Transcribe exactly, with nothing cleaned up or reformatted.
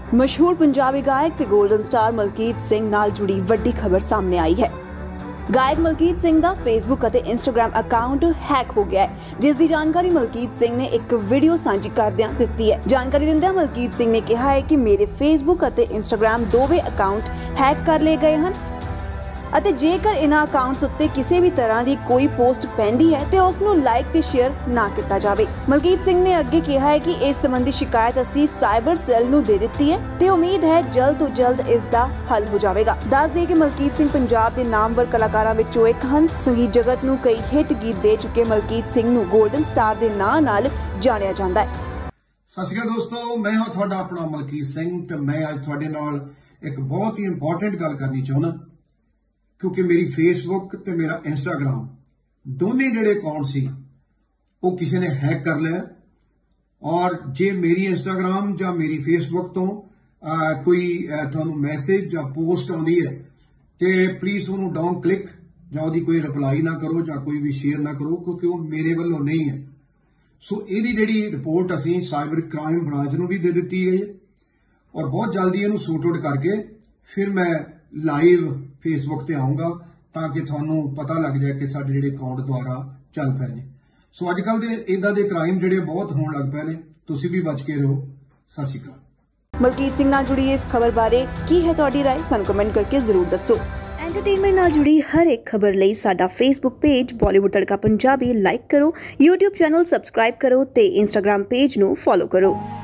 मशहूर पंजाबी गायक ते गोल्डन स्टार मलकीत सिंह नाल जुड़ी वड्डी खबर सामने आई है। गायक मलकीत सिंह दा फेसबुक और इंस्टाग्राम अकाउंट हैक हो गया है, जिस दी जानकारी मलकीत सिंह ने एक वीडियो साझी करदियां दित्ती है। जानकारी दिंदियां मलकीत सिंह ने कहा है कि मेरे फेसबुक और इंस्टाग्राम दोवें अकाउंट हैक कर लिए गए हैं ਅਤੇ ਜੇਕਰ ਇਨ੍ਹਾਂ ਅਕਾਊਂਟਸ ਉੱਤੇ ਕਿਸੇ ਵੀ ਤਰ੍ਹਾਂ ਦੀ ਕੋਈ ਪੋਸਟ ਪੈਂਦੀ ਹੈ ਤੇ ਉਸ ਨੂੰ ਲਾਈਕ ਤੇ ਸ਼ੇਅਰ ਨਾ ਕੀਤਾ ਜਾਵੇ। ਮਲਕੀਤ ਸਿੰਘ ਨੇ ਅੱਗੇ ਕਿਹਾ ਹੈ ਕਿ ਇਸ ਸੰਬੰਧੀ ਸ਼ਿਕਾਇਤ ਅਸੀਂ ਸਾਈਬਰ ਸੈੱਲ ਨੂੰ ਦੇ ਦਿੱਤੀ ਹੈ ਤੇ ਉਮੀਦ ਹੈ ਜਲਦ ਤੋਂ ਜਲਦ ਇਸ ਦਾ ਹੱਲ ਹੋ ਜਾਵੇਗਾ। ਦੱਸ ਦਈਏ ਕਿ ਮਲਕੀਤ ਸਿੰਘ ਪੰਜਾਬ ਦੇ ਨਾਮਵਰ ਕਲਾਕਾਰਾਂ ਵਿੱਚੋਂ ਇੱਕ ਹਨ। ਸੰਗੀਤ ਜਗਤ ਨੂੰ ਕਈ ਹਿੱਟ ਗੀਤ ਦੇ ਚੁੱਕੇ ਮਲਕੀਤ ਸਿੰਘ ਨੂੰ ਗੋਲਡਨ ਸਟਾਰ ਦੇ ਨਾਂ ਨਾਲ ਜਾਣਿਆ ਜਾਂਦਾ ਹੈ। ਸਤਿ ਸ਼੍ਰੀ ਅਕਾਲ ਦੋਸਤੋ, ਮੈਂ ਹਾਂ ਤੁਹਾਡਾ ਆਪਣਾ ਮਲਕੀਤ ਸਿੰਘ ਤੇ ਮੈਂ ਅੱਜ ਤੁਹਾਡੇ ਨਾਲ ਇੱਕ ਬਹੁਤ ਹੀ ਇੰਪੋਰਟੈਂਟ ਗੱਲ ਕਰਨੀ ਚਾਹੁੰਦਾ, क्योंकि मेरी फेसबुक ते मेरा इंस्टाग्राम दोने जेडे अकाउंट सी वो किसी ने हैक कर लिया। और जे मेरी इंस्टाग्राम या मेरी फेसबुक तो आ, कोई तुहानू मैसेज या पोस्ट आउंदी है तो प्लीज उन्होंने डोंट क्लिक या उहदी कोई रिप्लाई ना करो या कोई भी शेयर ना करो, क्योंकि वो मेरे वालों नहीं है। सो इहदी जिहड़ी रिपोर्ट असीं साइबर क्राइम ब्रांच नूं भी दे दित्ती गई है और बहुत जल्दी इहनूं सूट आउट करके फिर मैं लाइव फेसबुक ते आऊंगा ताकि थानू पता लग जाए कि साडे जिहड़े अकाउंट द्वारा चल पे ने। सो अजकल दे इदां दे क्राइम जिहड़े बहुत होण लग पे ने, तुसीं भी बच के रहो। सत श्री अकाल। मलकीत सिंह नाल जुड़ी इस खबर बारे की है तुहाडी राय? सानू कमेंट करके जरूर दसो। एंटरटेनमेंट नाल जुड़ी हर एक खबर लई साडा Facebook page Bollywood Tadka Punjabi like करो, यूट्यूब चैनल सबसक्राइब करो ते इंस्टाग्राम पेज नू फॉलो करो।